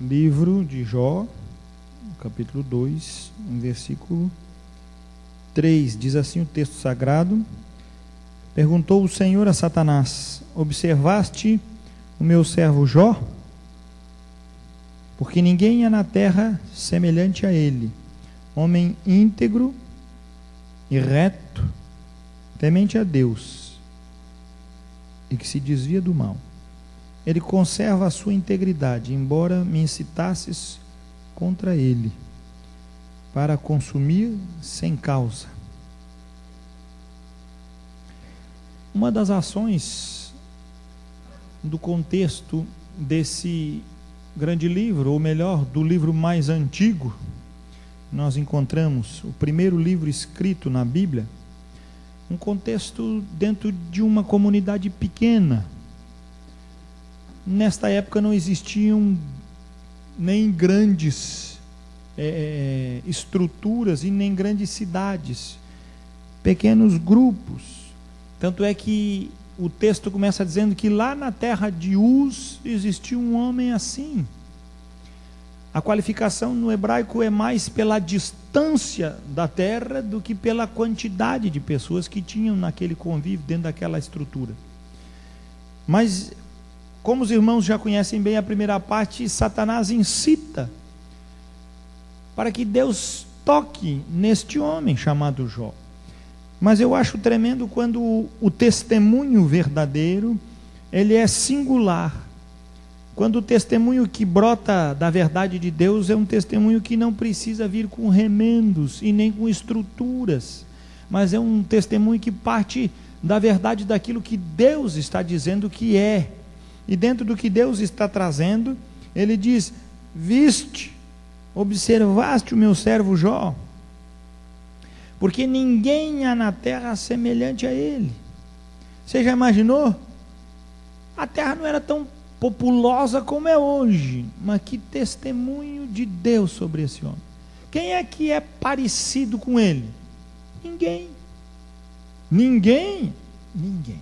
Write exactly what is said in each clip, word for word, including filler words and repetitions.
livro de Jó, capítulo dois, versículo três, diz assim o texto sagrado: perguntou o Senhor a Satanás: observaste o meu servo Jó? Porque ninguém há na terra semelhante a ele, homem íntegro e reto, temente a Deus, e que se desvia do mal. Ele conserva a sua integridade, embora me incitasses contra ele, para consumir sem causa. Uma das ações do contexto desse grande livro, ou melhor, do livro mais antigo, nós encontramos o primeiro livro escrito na Bíblia, um contexto dentro de uma comunidade pequena. Nesta época não existiam nem grandes é, estruturas e nem grandes cidades, pequenos grupos. Tanto é que o texto começa dizendo que lá na terra de Uz existia um homem assim. A qualificação no hebraico é mais pela distância da terra do que pela quantidade de pessoas que tinham naquele convívio, dentro daquela estrutura. Mas, como os irmãos já conhecem bem a primeira parte, Satanás incita para que Deus toque neste homem chamado Jó. Mas eu acho tremendo quando o, o testemunho verdadeiro, ele é singular. Quando o testemunho que brota da verdade de Deus é um testemunho que não precisa vir com remendos e nem com estruturas, mas é um testemunho que parte da verdade daquilo que Deus está dizendo que é. E dentro do que Deus está trazendo, ele diz: viste, observaste o meu servo Jó? Porque ninguém há na terra semelhante a ele. Você já imaginou? A terra não era tão populosa como é hoje, mas que testemunho de Deus sobre esse homem. Quem é que é parecido com ele? Ninguém. Ninguém? Ninguém.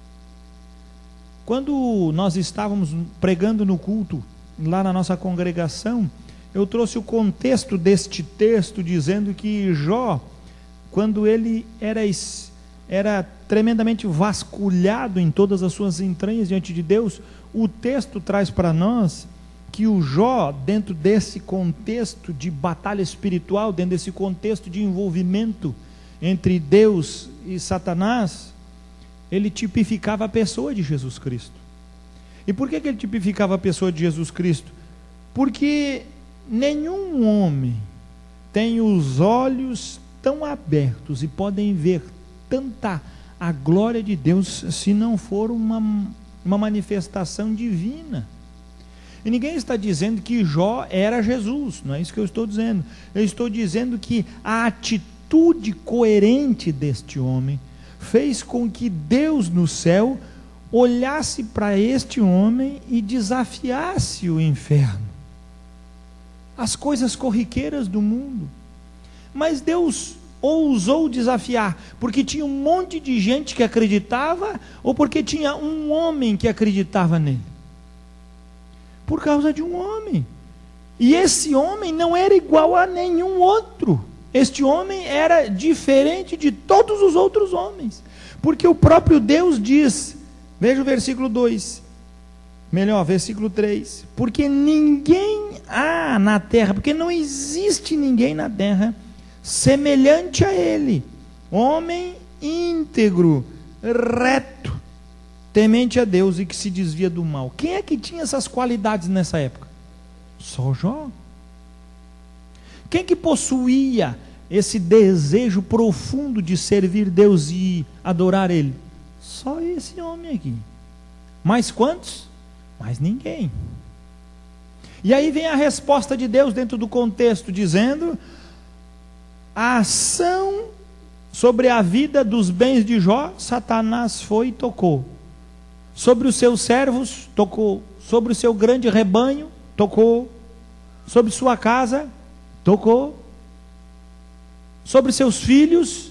Quando nós estávamos pregando no culto, lá na nossa congregação, eu trouxe o contexto deste texto, dizendo que Jó, quando ele era, era tremendamente vasculhado em todas as suas entranhas diante de Deus, o texto traz para nós que o Jó, dentro desse contexto de batalha espiritual, dentro desse contexto de envolvimento entre Deus e Satanás, ele tipificava a pessoa de Jesus Cristo. E por que que ele tipificava a pessoa de Jesus Cristo? Porque nenhum homem tem os olhos tão abertos e podem ver tanta a glória de Deus se não for uma, uma manifestação divina. E ninguém está dizendo que Jó era Jesus, não é isso que eu estou dizendo. Eu estou dizendo que a atitude coerente deste homem fez com que Deus no céu olhasse para este homem e desafiasse o inferno, as coisas corriqueiras do mundo. Mas Deus ousou desafiar, porque tinha um monte de gente que acreditava, ou porque tinha um homem que acreditava nele? Por causa de um homem. E esse homem não era igual a nenhum outro. Este homem era diferente de todos os outros homens, porque o próprio Deus diz, veja o versículo dois, melhor, versículo três, porque ninguém há na terra, porque não existe ninguém na terra semelhante a ele, homem íntegro, reto, temente a Deus e que se desvia do mal. Quem é que tinha essas qualidades nessa época? Só Jó. Quem que possuía esse desejo profundo de servir Deus e adorar Ele? Só esse homem aqui. Mais quantos? Mais ninguém. E aí vem a resposta de Deus dentro do contexto, dizendo: a ação sobre a vida dos bens de Jó, Satanás foi e tocou. Sobre os seus servos, tocou. Sobre o seu grande rebanho, tocou. Sobre sua casa, tocou. Sobre seus filhos,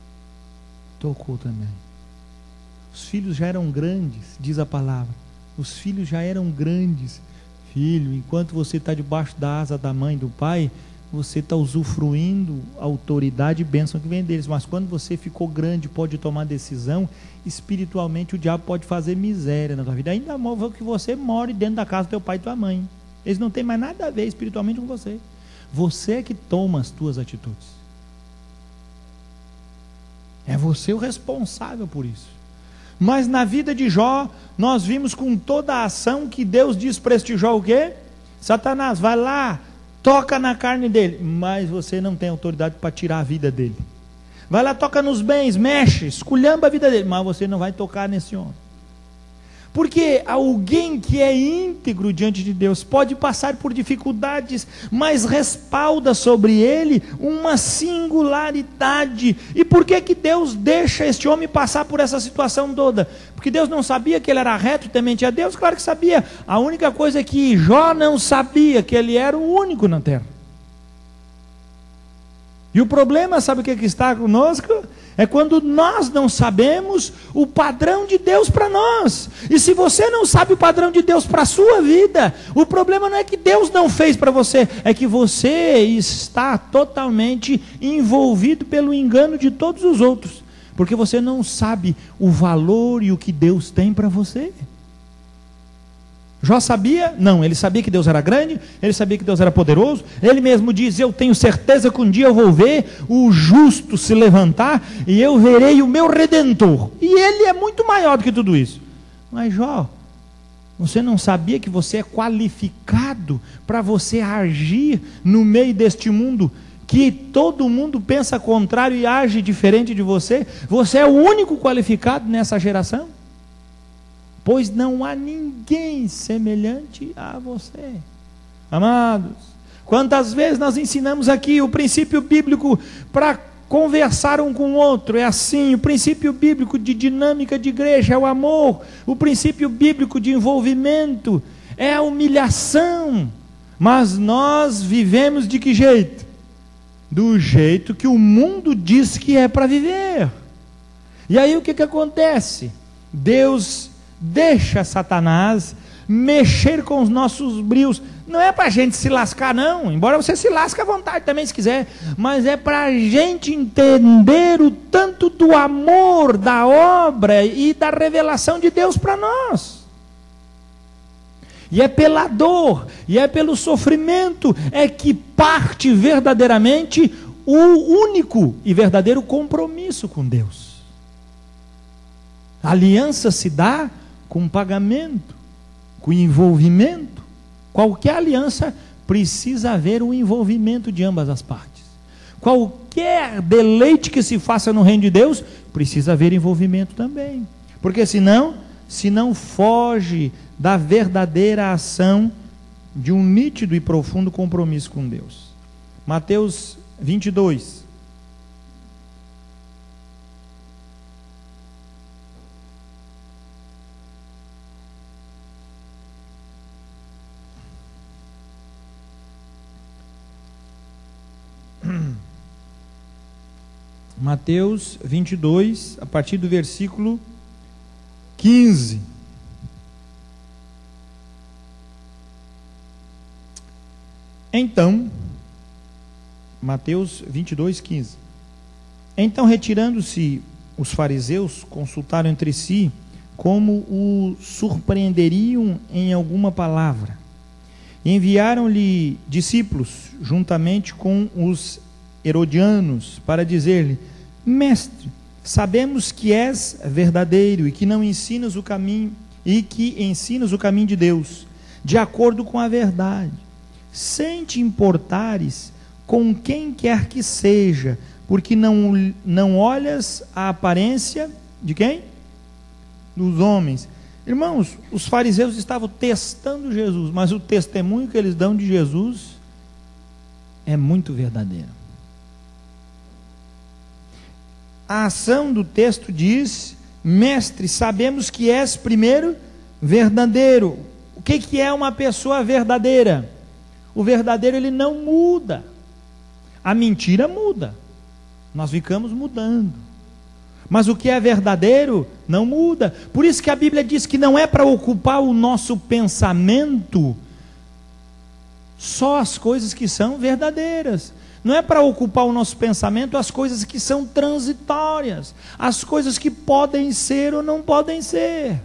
tocou também. Os filhos já eram grandes, diz a palavra. Os filhos já eram grandes, Filho, enquanto você está debaixo da asa da mãe e do pai, você está usufruindo a autoridade e bênção que vem deles. Mas quando você ficou grande, pode tomar decisão, espiritualmente o diabo pode fazer miséria na tua vida. Ainda mais que você more dentro da casa do teu pai e tua mãe. Eles não têm mais nada a ver espiritualmente com você. Você é que toma as tuas atitudes. É você o responsável por isso. Mas na vida de Jó, nós vimos com toda a ação que Deus diz para este Jó o quê? Satanás, vai lá, toca na carne dele. Mas você não tem autoridade para tirar a vida dele. Vai lá, toca nos bens, mexe, esculhamba a vida dele. Mas você não vai tocar nesse homem. Porque alguém que é íntegro diante de Deus pode passar por dificuldades, mas respalda sobre ele uma singularidade. E por que que Deus deixa este homem passar por essa situação toda? Porque Deus não sabia que ele era reto e temente a Deus? Claro que sabia. A única coisa é que Jó não sabia que ele era o único na terra. E o problema, sabe o que que está conosco? É quando nós não sabemos o padrão de Deus para nós. E se você não sabe o padrão de Deus para a sua vida, o problema não é que Deus não fez para você, é que você está totalmente envolvido pelo engano de todos os outros. Porque você não sabe o valor e o que Deus tem para você. Jó sabia? Não, ele sabia que Deus era grande, ele sabia que Deus era poderoso, ele mesmo diz, eu tenho certeza que um dia eu vou ver o justo se levantar, e eu verei o meu Redentor, e ele é muito maior do que tudo isso. Mas Jó, você não sabia que você é qualificado para você agir no meio deste mundo, que todo mundo pensa contrário e age diferente de você? Você é o único qualificado nessa geração? Pois não há ninguém semelhante a você. Amados, quantas vezes nós ensinamos aqui o princípio bíblico para conversar um com o outro? É assim, o princípio bíblico de dinâmica de igreja é o amor, o princípio bíblico de envolvimento é a humilhação. Mas nós vivemos de que jeito? Do jeito que o mundo diz que é para viver. E aí o que que acontece? Deus deixa Satanás mexer com os nossos brios. Não é para a gente se lascar não, embora você se lasque à vontade também se quiser, mas é para a gente entender o tanto do amor, da obra e da revelação de Deus para nós. E é pela dor, e é pelo sofrimento, é que parte verdadeiramente o único e verdadeiro compromisso com Deus. A aliança se dá com pagamento, com envolvimento. Qualquer aliança precisa haver um envolvimento de ambas as partes. Qualquer deleite que se faça no reino de Deus, precisa haver envolvimento também. Porque senão, se não foge da verdadeira ação de um nítido e profundo compromisso com Deus. Mateus vinte e dois. Mateus vinte e dois, a partir do versículo quinze. Então, Mateus vinte e dois, quinze. Então, retirando-se os fariseus, consultaram entre si como o surpreenderiam em alguma palavra. Enviaram-lhe discípulos, juntamente com os herodianos, para dizer-lhe: Mestre, sabemos que és verdadeiro e que não ensinas o caminho, e que ensinas o caminho de Deus, de acordo com a verdade, sem te importares com quem quer que seja, porque não, não olhas a aparência de quem? Dos homens. Irmãos, os fariseus estavam testando Jesus, mas o testemunho que eles dão de Jesus é muito verdadeiro. A ação do texto diz: Mestre, sabemos que és primeiro verdadeiro. O que, que é uma pessoa verdadeira? O verdadeiro, ele não muda. A mentira muda. Nós ficamos mudando. Mas o que é verdadeiro não muda. Por isso que a Bíblia diz que não é para ocupar o nosso pensamento Só as coisas que são verdadeiras. Não é para ocupar o nosso pensamento as coisas que são transitórias, as coisas que podem ser ou não podem ser.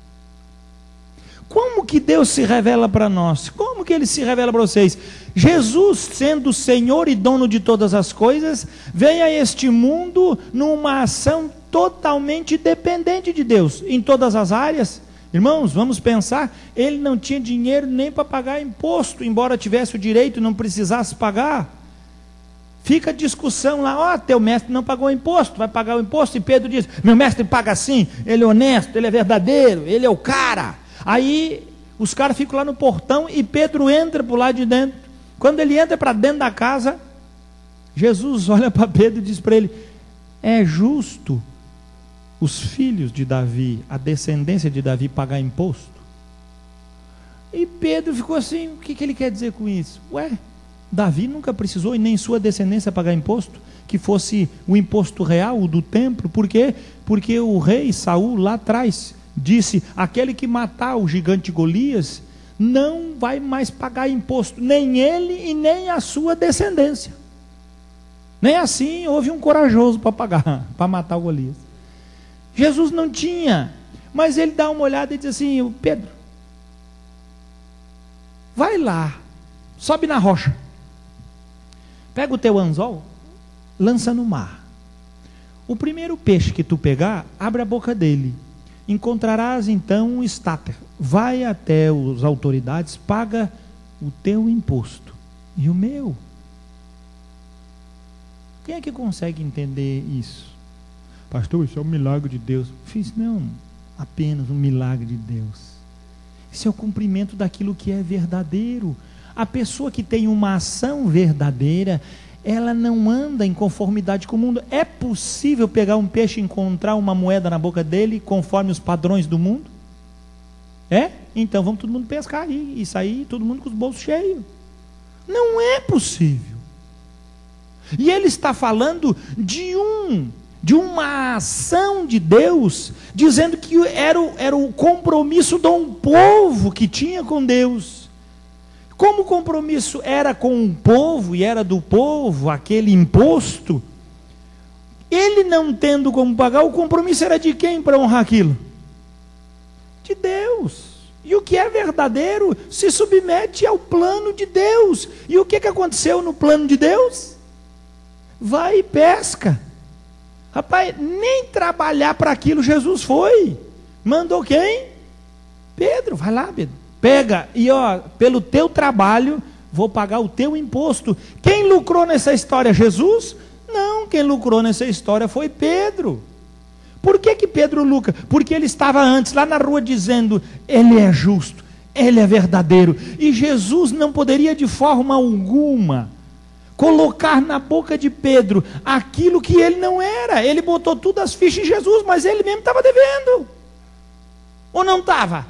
Como que Deus se revela para nós? Como que Ele se revela para vocês? Jesus, sendo Senhor e dono de todas as coisas, vem a este mundo numa ação totalmente dependente de Deus, em todas as áreas. Irmãos, vamos pensar, Ele não tinha dinheiro nem para pagar imposto, embora tivesse o direito e não precisasse pagar. Fica a discussão lá, ó, oh, teu mestre não pagou imposto, vai pagar o imposto, e Pedro diz, meu mestre paga sim, ele é honesto, ele é verdadeiro, ele é o cara. Aí os caras ficam lá no portão e Pedro entra por lá de dentro. Quando ele entra para dentro da casa, Jesus olha para Pedro e diz para ele, é justo os filhos de Davi, a descendência de Davi pagar imposto? E Pedro ficou assim, o que, que ele quer dizer com isso? Ué, Davi nunca precisou e nem sua descendência pagar imposto, que fosse o imposto real, o do templo. Por quê? Porque o rei Saul lá atrás disse, aquele que matar o gigante Golias, não vai mais pagar imposto, nem ele e nem a sua descendência. Nem assim houve um corajoso para pagar, para matar o Golias. Jesus não tinha, mas ele dá uma olhada e diz assim, Pedro, vai lá, sobe na rocha, pega o teu anzol, lança no mar. O primeiro peixe que tu pegar, abre a boca dele. Encontrarás então um estáter. Vai até as autoridades, paga o teu imposto e o meu. Quem é que consegue entender isso? Pastor, isso é um milagre de Deus. Fiz, não, apenas um milagre de Deus. Isso é o cumprimento daquilo que é verdadeiro. A pessoa que tem uma ação verdadeira, ela não anda em conformidade com o mundo. É possível pegar um peixe e encontrar uma moeda na boca dele conforme os padrões do mundo? É? Então vamos todo mundo pescar aí e sair todo mundo com os bolsos cheios. Não é possível. E ele está falando de um, de uma ação de Deus, dizendo que era o, era o compromisso de um povo que tinha com Deus. Como o compromisso era com o povo e era do povo, aquele imposto, ele não tendo como pagar, o compromisso era de quem para honrar aquilo? De Deus. E o que é verdadeiro se submete ao plano de Deus. E o que, que aconteceu no plano de Deus? Vai e pesca. Rapaz, nem trabalhar para aquilo Jesus foi. Mandou quem? Pedro, vai lá, Pedro. Pega, e ó, pelo teu trabalho, vou pagar o teu imposto. Quem lucrou nessa história? Jesus? Não, quem lucrou nessa história foi Pedro. Por que que Pedro lucra? Porque ele estava antes, lá na rua, dizendo, ele é justo, ele é verdadeiro. E Jesus não poderia de forma alguma colocar na boca de Pedro aquilo que ele não era. Ele botou tudo as fichas em Jesus, mas ele mesmo estava devendo. Ou não estava?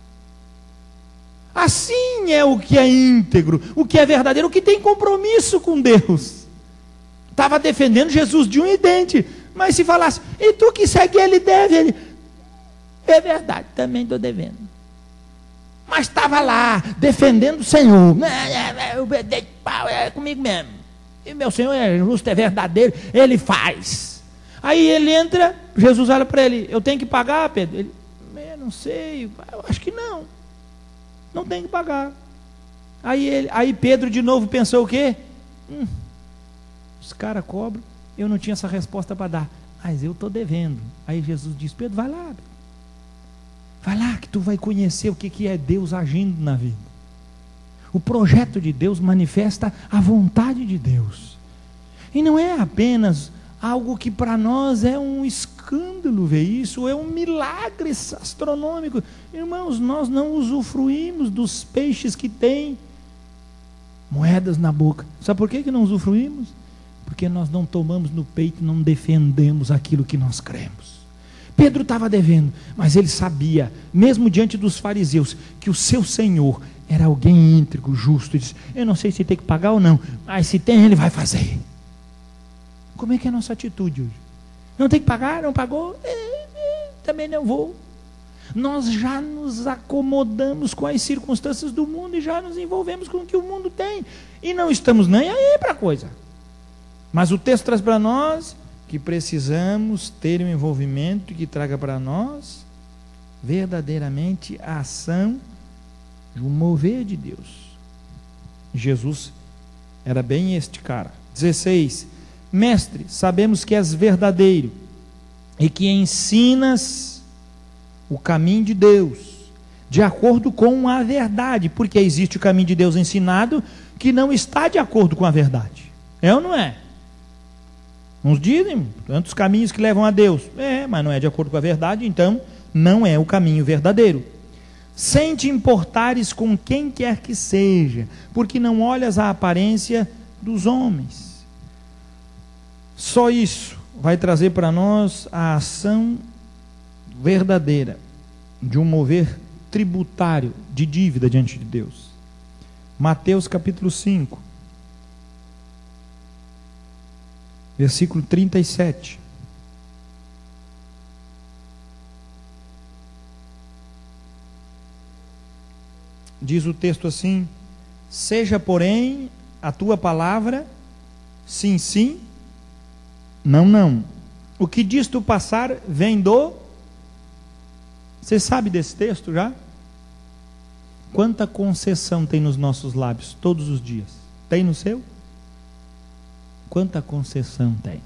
Assim é o que é íntegro, o que é verdadeiro, o que tem compromisso com Deus. Estava defendendo Jesus de um e dente, mas se falasse, e tu que segue ele deve, ele, é verdade, também estou devendo. Mas estava lá, defendendo o Senhor, é comigo mesmo, e meu Senhor é justo, é verdadeiro, ele faz. Aí ele entra, Jesus olha para ele, eu tenho que pagar, Pedro? Ele, eu não sei, eu acho que não. Não tem que pagar. Aí, ele, aí Pedro de novo pensou o quê? Hum, os caras cobram, eu não tinha essa resposta para dar, mas eu estou devendo. Aí Jesus diz, Pedro, vai lá, vai lá que tu vai conhecer o que, que é Deus agindo na vida. O projeto de Deus manifesta a vontade de Deus. E não é apenas algo que para nós é um escândalo ver isso, é um milagre astronômico. Irmãos, nós não usufruímos dos peixes que têm moedas na boca. Sabe por que que não usufruímos? Porque nós não tomamos no peito, não defendemos aquilo que nós cremos. Pedro estava devendo, mas ele sabia, mesmo diante dos fariseus, que o seu Senhor era alguém íntegro, justo. Ele disse, eu não sei se tem que pagar ou não, mas se tem, ele vai fazer. Como é que é a nossa atitude hoje? Não tem que pagar? Não pagou? É, é, também não vou. Nós já nos acomodamos com as circunstâncias do mundo e já nos envolvemos com o que o mundo tem. E não estamos nem aí para a coisa. Mas o texto traz para nós que precisamos ter um envolvimento que traga para nós verdadeiramente a ação de um mover de Deus. Jesus era bem este cara. dezesseis. Mestre, sabemos que és verdadeiro e que ensinas o caminho de Deus de acordo com a verdade, porque existe o caminho de Deus ensinado que não está de acordo com a verdade. É ou não é? Uns dizem tantos caminhos que levam a Deus. É, mas não é de acordo com a verdade, então não é o caminho verdadeiro. Sem te importares com quem quer que seja, porque não olhas a aparência dos homens. Só isso vai trazer para nós a ação verdadeira de um mover tributário de dívida diante de Deus. Mateus capítulo cinco, versículo trinta e sete. Diz o texto assim: seja, porém, a tua palavra sim, sim, não, não. O que disto passar vem do... Você sabe desse texto já? Quanta concessão tem nos nossos lábios todos os dias? Tem no seu? Quanta concessão tem?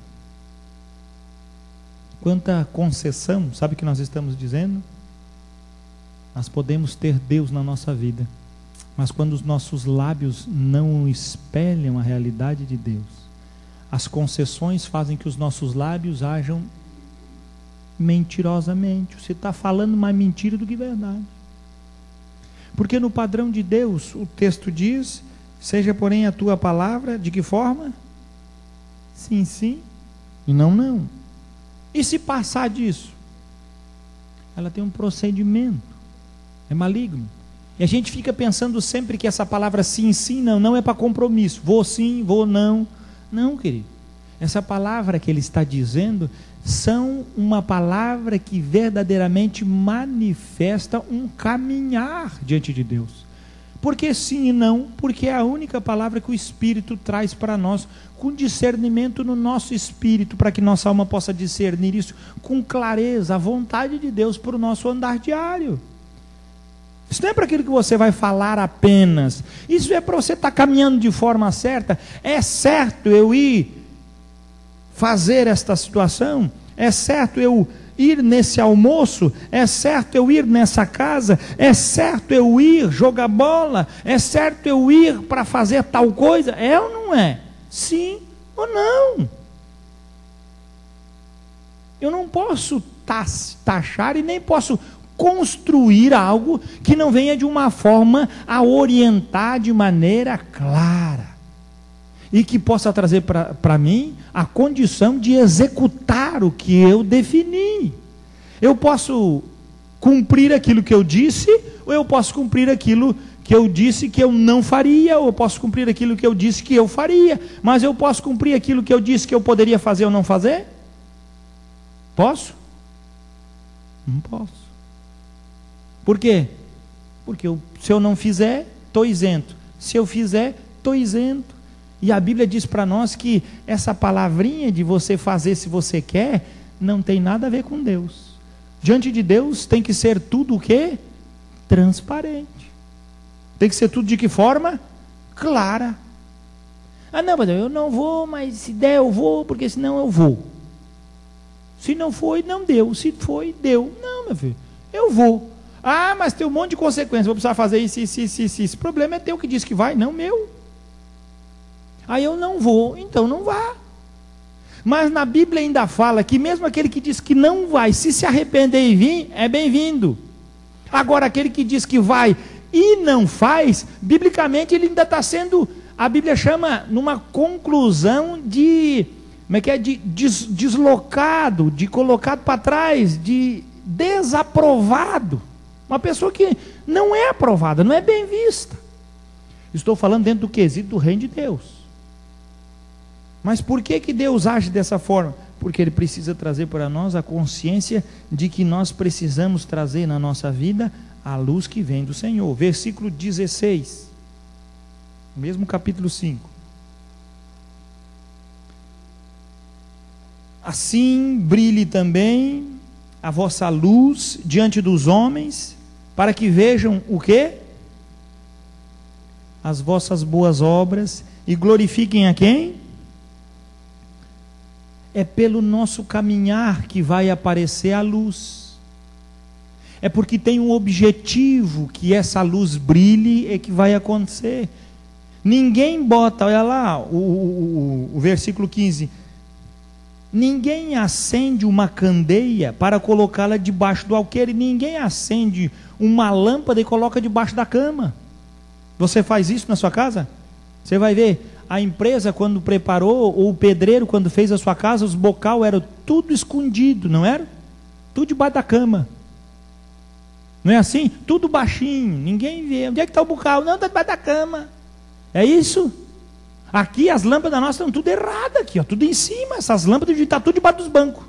Quanta concessão, sabe o que nós estamos dizendo? Nós podemos ter Deus na nossa vida, mas quando os nossos lábios não espelham a realidade de Deus, as concessões fazem que os nossos lábios hajam mentirosamente. Você está falando mais mentira do que verdade. Porque no padrão de Deus, o texto diz: seja, porém, a tua palavra, de que forma? Sim, sim, e não, não. E se passar disso? Ela tem um procedimento, é maligno. E a gente fica pensando sempre que essa palavra sim, sim, não, não é para compromisso. Vou sim, vou não. Não, querido. Essa palavra que ele está dizendo são uma palavra que verdadeiramente manifesta um caminhar diante de Deus. Por que sim e não? Porque é a única palavra que o Espírito traz para nós, com discernimento no nosso espírito, para que nossa alma possa discernir isso com clareza, a vontade de Deus para o nosso andar diário. Isso não é para aquilo que você vai falar apenas, isso é para você estar caminhando de forma certa. É certo eu ir fazer esta situação? É certo eu ir nesse almoço? É certo eu ir nessa casa? É certo eu ir jogar bola? É certo eu ir para fazer tal coisa? É ou não é? Sim ou não? Eu não posso taxar e nem posso construir algo que não venha de uma forma a orientar de maneira clara e que possa trazer para mim a condição de executar o que eu defini. Eu posso cumprir aquilo que eu disse, ou eu posso cumprir aquilo que eu disse que eu não faria, ou eu posso cumprir aquilo que eu disse que eu faria. Mas eu posso cumprir aquilo que eu disse que eu poderia fazer ou não fazer? Posso? Não posso. Por quê? Porque eu, se eu não fizer, estou isento. Se eu fizer, estou isento. E a Bíblia diz para nós que essa palavrinha de você fazer se você quer, não tem nada a ver com Deus. Diante de Deus tem que ser tudo o quê? Transparente. Tem que ser tudo de que forma? Clara. Ah não, mas eu não vou, mas se der eu vou, porque senão eu vou. Se não foi, não deu. Se foi, deu. Não, meu filho, eu vou. Ah, mas tem um monte de consequências, vou precisar fazer isso, isso, isso, isso. Esse problema é teu que diz que vai, não meu. Aí eu não vou, então não vá. Mas na Bíblia ainda fala que mesmo aquele que diz que não vai, se se arrepender e vir, é bem-vindo. Agora aquele que diz que vai e não faz, biblicamente ele ainda está sendo, a Bíblia chama numa conclusão de, como é que é, de des, deslocado, de colocado para trás, de desaprovado. Uma pessoa que não é aprovada, não é bem vista. Estou falando dentro do quesito do reino de Deus. Mas por que que Deus age dessa forma? Porque ele precisa trazer para nós a consciência de que nós precisamos trazer na nossa vida a luz que vem do Senhor. Versículo dezesseis, mesmo capítulo cinco. Assim brilhe também a vossa luz diante dos homens, para que vejam o quê? As vossas boas obras e glorifiquem a quem? É pelo nosso caminhar que vai aparecer a luz. É porque tem um objetivo que essa luz brilhe, é que vai acontecer. Ninguém bota, olha lá, o, o, o versículo quinze. Ninguém acende uma candeia para colocá-la debaixo do alqueire. Ninguém acende uma lâmpada e coloca debaixo da cama. Você faz isso na sua casa? Você vai ver, a empresa quando preparou, ou o pedreiro quando fez a sua casa, os bocal eram tudo escondido, não era? Tudo debaixo da cama. Não é assim? Tudo baixinho, ninguém vê. Onde é que está o bocal? Não, está debaixo da cama. É isso? Aqui as lâmpadas nossas estão tudo erradas aqui, ó, tudo em cima. Essas lâmpadas devem estar tudo debaixo dos bancos.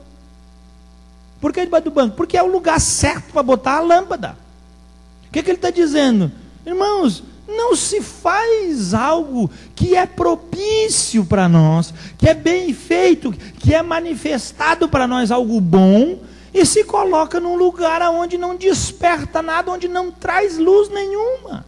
Por que debaixo do banco? Porque é o lugar certo para botar a lâmpada. O que, que ele está dizendo? Irmãos, não se faz algo que é propício para nós, que é bem feito, que é manifestado para nós algo bom, e se coloca num lugar onde não desperta nada, onde não traz luz nenhuma.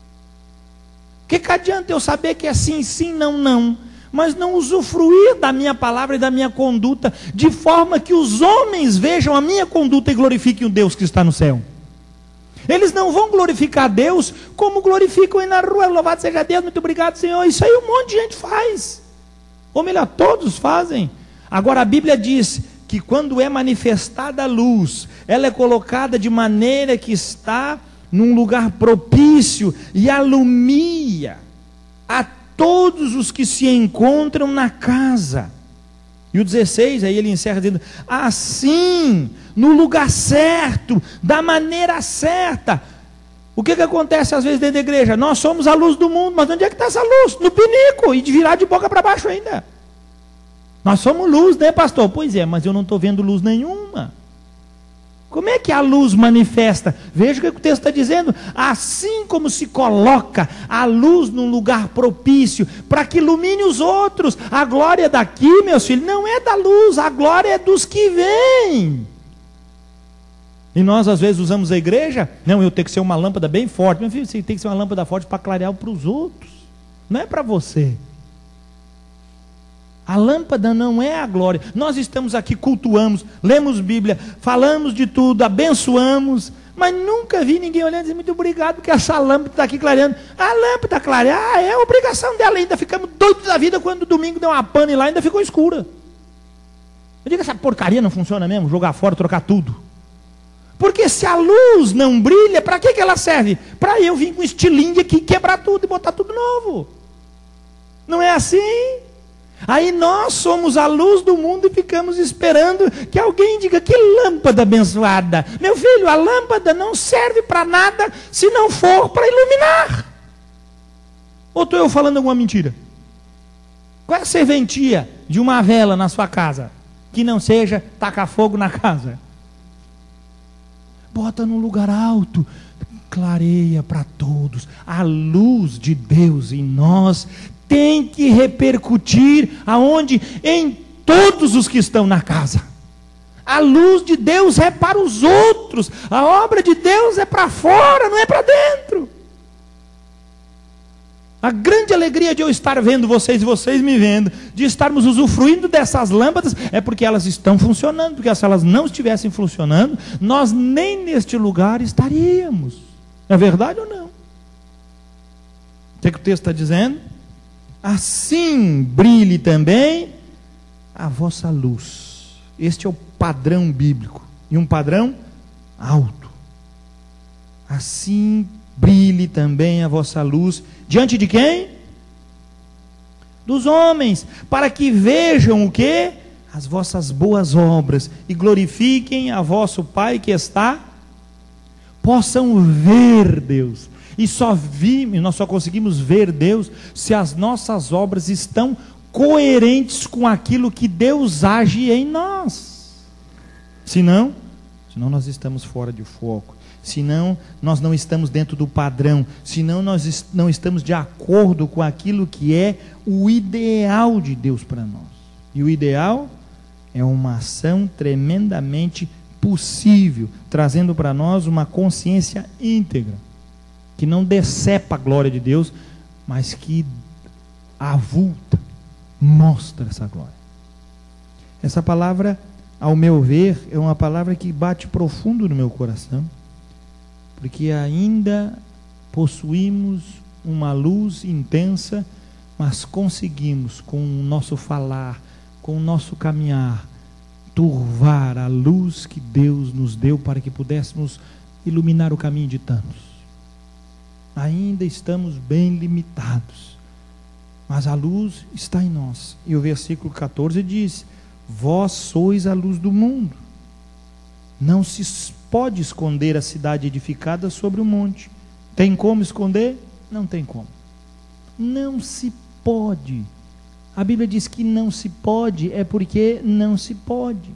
O que, que adianta eu saber que é sim, sim, não, não, mas não usufruir da minha palavra e da minha conduta, de forma que os homens vejam a minha conduta e glorifiquem o Deus que está no céu? Eles não vão glorificar Deus como glorificam aí na rua. Louvado seja Deus, muito obrigado, Senhor. Isso aí um monte de gente faz. Ou melhor, todos fazem. Agora a Bíblia diz que quando é manifestada a luz, ela é colocada de maneira que está num lugar propício e alumia a todos os que se encontram na casa. E o dezesseis, aí ele encerra dizendo, assim, no lugar certo, da maneira certa. O que, que acontece às vezes dentro da igreja? Nós somos a luz do mundo, mas onde é que está essa luz? No pinico, e de virar de boca para baixo ainda. Nós somos luz, né, pastor? Pois é, mas eu não estou vendo luz nenhuma. Como é que a luz manifesta? Veja o que o texto está dizendo. Assim como se coloca a luz num lugar propício, para que ilumine os outros. A glória daqui, meus filhos, não é da luz, a glória é dos que vêm. E nós às vezes usamos a igreja, não, eu tenho que ser uma lâmpada bem forte. Meu filho, você tem que ser uma lâmpada forte para clarear para os outros, não é para você. A lâmpada não é a glória. Nós estamos aqui, cultuamos, lemos Bíblia, falamos de tudo, abençoamos, mas nunca vi ninguém olhando e dizendo, muito obrigado, porque essa lâmpada está aqui clareando. A lâmpada clarear é obrigação dela, ainda ficamos doidos da vida quando domingo deu uma pane lá e ainda ficou escura. Eu digo, essa porcaria não funciona mesmo, jogar fora, trocar tudo. Porque se a luz não brilha, para que, que ela serve? Para eu vir com estilingue aqui, quebrar tudo e botar tudo novo. Não é assim? Aí nós somos a luz do mundo e ficamos esperando que alguém diga, que lâmpada abençoada. Meu filho, a lâmpada não serve para nada se não for para iluminar. Ou estou eu falando alguma mentira? Qual é a serventia de uma vela na sua casa? Que não seja tacar fogo na casa. Bota num lugar alto, clareia para todos. A luz de Deus em nós tem que repercutir aonde? Em todos os que estão na casa. A luz de Deus é para os outros, a obra de Deus é para fora, não é para dentro. A grande alegria de eu estar vendo vocês e vocês me vendo, de estarmos usufruindo dessas lâmpadas, é porque elas estão funcionando, porque se elas não estivessem funcionando, nós nem neste lugar estaríamos. É verdade ou não? O que, que o texto está dizendo? Assim brilhe também a vossa luz. Este é o padrão bíblico, e um padrão alto. Assim brilhe também a vossa luz, diante de quem? Dos homens, para que vejam o quê? As vossas boas obras, e glorifiquem a vosso Pai que está, possam ver Deus. E só vimos, nós só conseguimos ver Deus se as nossas obras estão coerentes com aquilo que Deus age em nós. Senão, senão nós estamos fora de foco. Senão nós não estamos dentro do padrão. Senão nós não estamos de acordo com aquilo que é o ideal de Deus para nós. E o ideal é uma ação tremendamente possível, trazendo para nós uma consciência íntegra, que não decepa a glória de Deus, mas que avulta, mostra essa glória. Essa palavra, ao meu ver, é uma palavra que bate profundo no meu coração, porque ainda possuímos uma luz intensa, mas conseguimos, com o nosso falar, com o nosso caminhar, turvar a luz que Deus nos deu para que pudéssemos iluminar o caminho de tantos. Ainda estamos bem limitados, mas a luz está em nós. E o versículo catorze diz: vós sois a luz do mundo. Não se pode esconder a cidade edificada sobre o monte. Tem como esconder? Não tem como. Não se pode. A Bíblia diz que não se pode, é porque não se pode.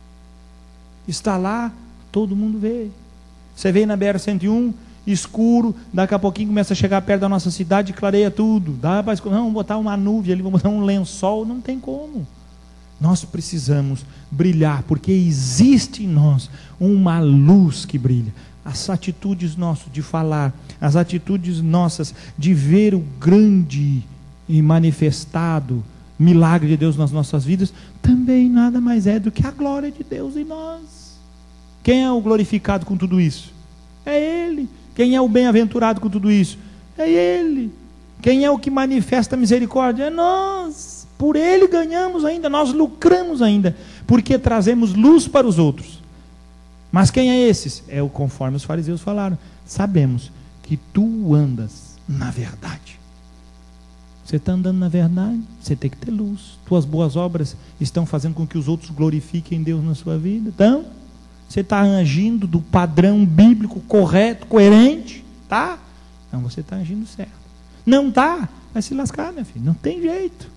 Está lá, todo mundo vê. Você vê na B R cento e um, escuro, daqui a pouquinho começa a chegar perto da nossa cidade e clareia tudo. Dá para esconder, não, vamos botar uma nuvem ali, vamos botar um lençol, não tem como. Nós precisamos brilhar, porque existe em nós uma luz que brilha. As atitudes nossas de falar, as atitudes nossas de ver o grande e manifestado milagre de Deus nas nossas vidas, também nada mais é do que a glória de Deus em nós. Quem é o glorificado com tudo isso? É Ele. Quem é o bem-aventurado com tudo isso? É Ele. Quem é o que manifesta a misericórdia? É nós. Por Ele ganhamos ainda, nós lucramos ainda, porque trazemos luz para os outros. Mas quem é esses? É o conforme os fariseus falaram: sabemos que tu andas na verdade. Você está andando na verdade, você tem que ter luz. Tuas boas obras estão fazendo com que os outros glorifiquem Deus na sua vida. Então, você está agindo do padrão bíblico correto, coerente, tá? Então você está agindo certo. Não tá, vai se lascar, minha filha. Não tem jeito.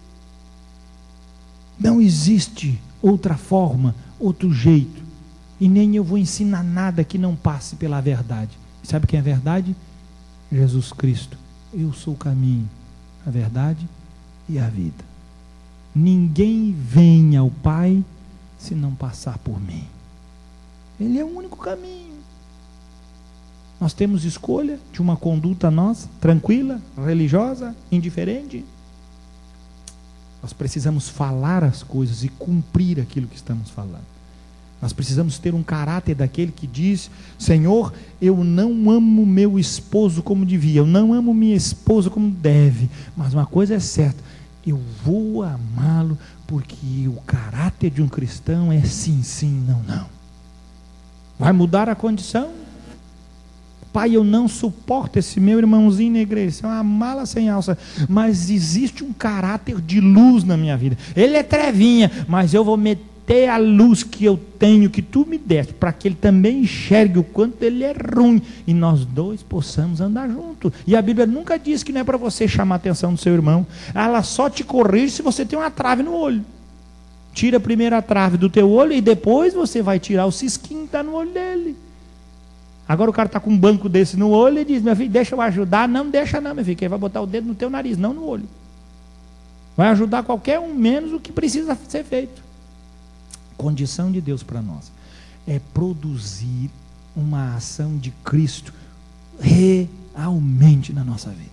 Não existe outra forma, outro jeito. E nem eu vou ensinar nada que não passe pela verdade. Sabe quem é a verdade? Jesus Cristo. Eu sou o caminho, a verdade e a vida. Ninguém vem ao Pai se não passar por mim. Ele é o único caminho. Nós temos escolha de uma conduta nossa, tranquila, religiosa, indiferente. Nós precisamos falar as coisas e cumprir aquilo que estamos falando. Nós precisamos ter um caráter daquele que diz: Senhor, eu não amo meu esposo como devia, eu não amo minha esposa como deve, mas uma coisa é certa, eu vou amá-lo, porque o caráter de um cristão é sim, sim, não, não. Vai mudar a condição? Pai, eu não suporto esse meu irmãozinho na igreja, isso é uma mala sem alça, mas existe um caráter de luz na minha vida. Ele é trevinha, mas eu vou meter a luz que eu tenho, que tu me deste, para que ele também enxergue o quanto ele é ruim, e nós dois possamos andar juntos. E a Bíblia nunca diz que não é para você chamar a atenção do seu irmão, ela só te corrige se você tem uma trave no olho. Tira primeiro a trave do teu olho, e depois você vai tirar o cisquinho que está no olho dele. Agora o cara está com um banco desse no olho e diz: meu filho, deixa eu ajudar. Não deixa não, meu filho, que ele vai botar o dedo no teu nariz, não no olho. Vai ajudar qualquer um, menos o que precisa ser feito. Condição de Deus para nós é produzir uma ação de Cristo realmente na nossa vida.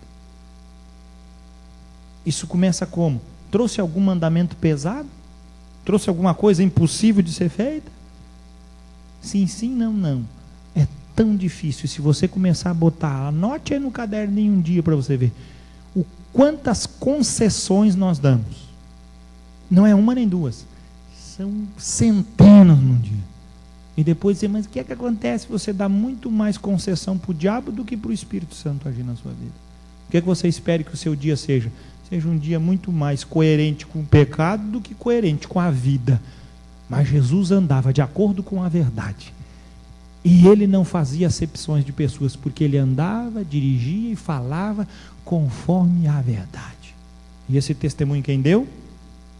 Isso começa como? Trouxe algum mandamento pesado? Trouxe alguma coisa impossível de ser feita? Sim, sim, não, não. É tão difícil. E se você começar a botar, anote aí no caderninho um dia para você ver o quantas concessões nós damos. Não é uma nem duas, são centenas num dia. E depois dizer: mas o que é que acontece? Você dá muito mais concessão para o diabo do que para o Espírito Santo agir na sua vida. O que é que você espera que o seu dia seja? Seja um dia muito mais coerente com o pecado do que coerente com a vida. Mas Jesus andava de acordo com a verdade. E ele não fazia acepções de pessoas, porque ele andava, dirigia e falava conforme a verdade. E esse testemunho quem deu?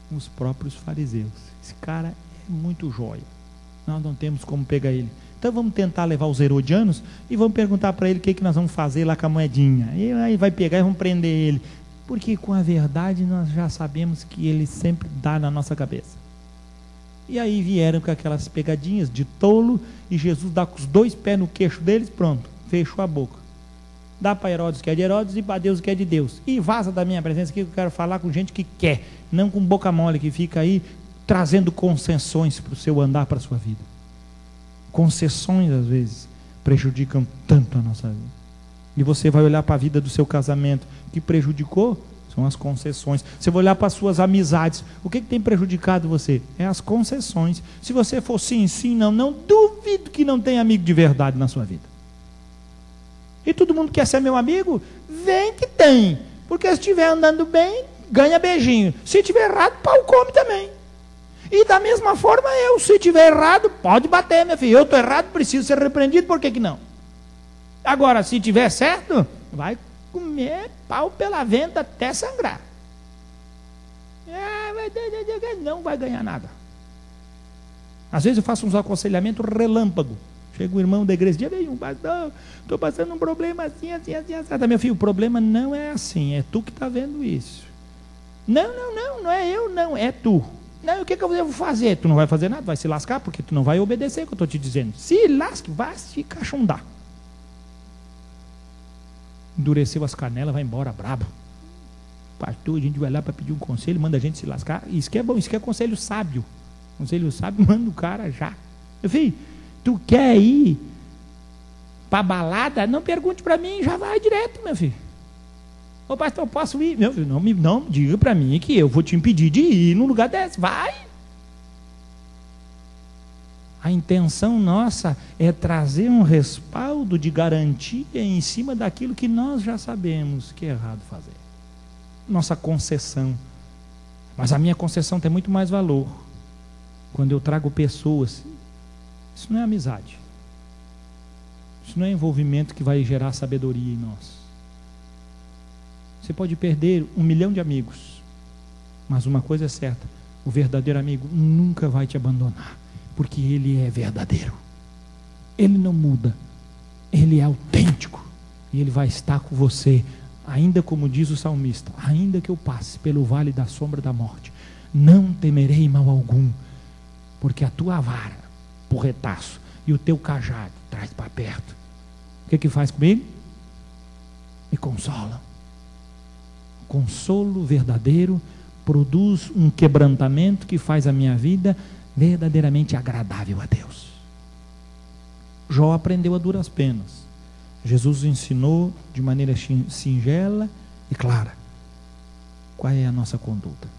Os próprios fariseus. Esse cara é muito jóia. Nós não temos como pegar ele. Então vamos tentar levar os herodianos e vamos perguntar para ele o que, que nós vamos fazer lá com a moedinha. E aí vai pegar e vamos prender ele. Porque com a verdade nós já sabemos que ele sempre dá na nossa cabeça. E aí vieram com aquelas pegadinhas de tolo, e Jesus dá com os dois pés no queixo deles, pronto, fechou a boca. Dá para Herodes o que é de Herodes e para Deus o que é de Deus. E vaza da minha presença que eu quero falar com gente que quer, não com boca mole que fica aí trazendo concessões para o seu andar, para a sua vida. Concessões às vezes prejudicam tanto a nossa vida. E você vai olhar para a vida do seu casamento, que prejudicou são as concessões. Você vai olhar para as suas amizades, o que, que tem prejudicado você? É as concessões. Se você for sim, sim, não, não, duvido que não tenha amigo de verdade na sua vida. E todo mundo quer ser meu amigo? Vem que tem, porque se estiver andando bem, ganha beijinho. Se estiver errado, pau come também. E da mesma forma eu, se estiver errado, pode bater, meu filho. Eu estou errado, preciso ser repreendido, por que que não? Agora, se estiver certo, vai comer pau pela venta até sangrar. Não vai ganhar nada. Às vezes eu faço uns aconselhamentos relâmpago. Chega um irmão da igreja, dia vem um pastor, estou passando um problema assim, assim, assim, assim. Meu filho, o problema não é assim, é tu que está vendo isso. Não, não, não, não é eu, não, é tu. Não, o que, que eu devo fazer? Tu não vai fazer nada, vai se lascar, porque tu não vai obedecer o que eu estou te dizendo. Se lasque, vai se cachundar. Endureceu as canelas, vai embora brabo. Pastor, a gente vai lá para pedir um conselho, manda a gente se lascar. Isso que é bom, isso que é conselho sábio. Conselho sábio, manda o cara já. Meu filho, tu quer ir para balada? Não pergunte para mim, já vai direto, meu filho. Ô pastor, eu posso ir? Meu filho, não, me, não diga para mim que eu vou te impedir de ir num lugar desse. Vai! A intenção nossa é trazer um respaldo de garantia em cima daquilo que nós já sabemos que é errado fazer. Nossa concessão. Mas a minha concessão tem muito mais valor. Quando eu trago pessoas, isso não é amizade. Isso não é envolvimento que vai gerar sabedoria em nós. Você pode perder um milhão de amigos, mas uma coisa é certa, o verdadeiro amigo nunca vai te abandonar, porque ele é verdadeiro. Ele não muda, ele é autêntico, e ele vai estar com você, ainda como diz o salmista, ainda que eu passe pelo vale da sombra da morte, não temerei mal algum, porque a tua vara, porretaço, e o teu cajado traz para perto. O que que faz comigo? Me consola. Consolo verdadeiro produz um quebrantamento que faz a minha vida verdadeiramente agradável a Deus. Jó aprendeu a duras penas. Jesus ensinou de maneira singela e clara qual é a nossa conduta.